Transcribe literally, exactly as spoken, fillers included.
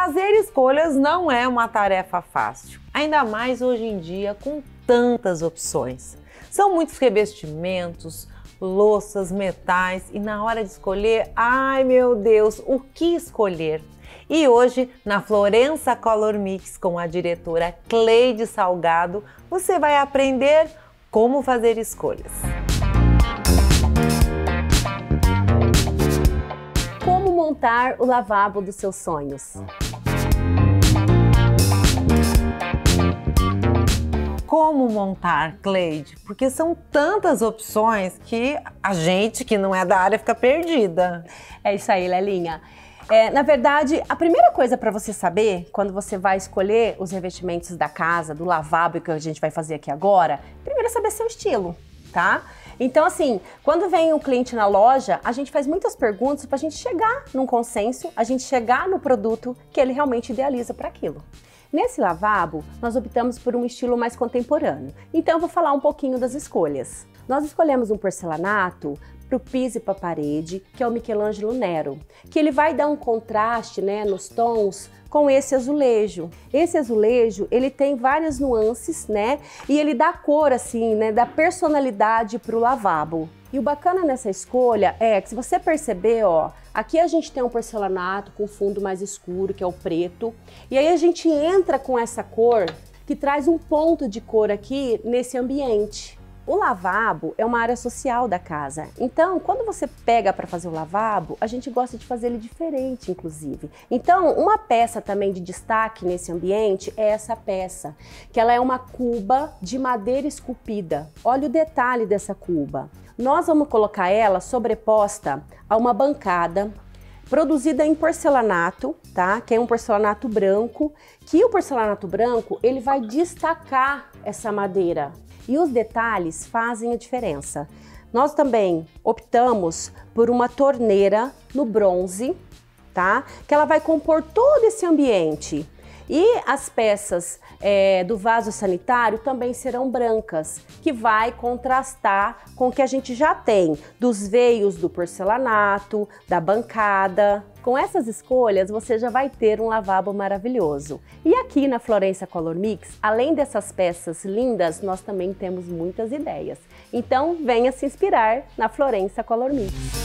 Fazer escolhas não é uma tarefa fácil, ainda mais hoje em dia com tantas opções. São muitos revestimentos, louças, metais e na hora de escolher, ai meu Deus, o que escolher? E hoje, na Florença Color Mix, com a diretora Cleide Salgado, você vai aprender como fazer escolhas. Como montar o lavabo dos seus sonhos? Como montar, Cleide? Porque são tantas opções que a gente que não é da área fica perdida. É isso aí, Lelinha. É, na verdade, a primeira coisa para você saber, quando você vai escolher os revestimentos da casa, do lavabo que a gente vai fazer aqui agora, primeiro é saber seu estilo, tá? Então, assim, quando vem um cliente na loja, a gente faz muitas perguntas para a gente chegar num consenso, a gente chegar no produto que ele realmente idealiza para aquilo. Nesse lavabo, nós optamos por um estilo mais contemporâneo. Então, eu vou falar um pouquinho das escolhas. Nós escolhemos um porcelanato para o piso e para a parede, que é o Michelangelo Nero, que ele vai dar um contraste, né, nos tons com esse azulejo. Esse azulejo, ele tem várias nuances, né, e ele dá cor, assim, né, dá personalidade para o lavabo. E o bacana nessa escolha é que, se você perceber, ó, aqui a gente tem um porcelanato com fundo mais escuro, que é o preto, e aí a gente entra com essa cor que traz um ponto de cor aqui nesse ambiente. O lavabo é uma área social da casa, então quando você pega para fazer o lavabo, a gente gosta de fazer ele diferente, inclusive. Então, uma peça também de destaque nesse ambiente é essa peça, que ela é uma cuba de madeira esculpida. Olha o detalhe dessa cuba. Nós vamos colocar ela sobreposta a uma bancada produzida em porcelanato, tá? Que é um porcelanato branco, que o porcelanato branco, ele vai destacar essa madeira. E os detalhes fazem a diferença. Nós também optamos por uma torneira no bronze, tá? Que ela vai compor todo esse ambiente. E as peças é, do vaso sanitário também serão brancas, que vai contrastar com o que a gente já tem dos veios do porcelanato, da bancada. Com essas escolhas, você já vai ter um lavabo maravilhoso. E aqui na Florença Color Mix, além dessas peças lindas, nós também temos muitas ideias. Então, venha se inspirar na Florença Color Mix.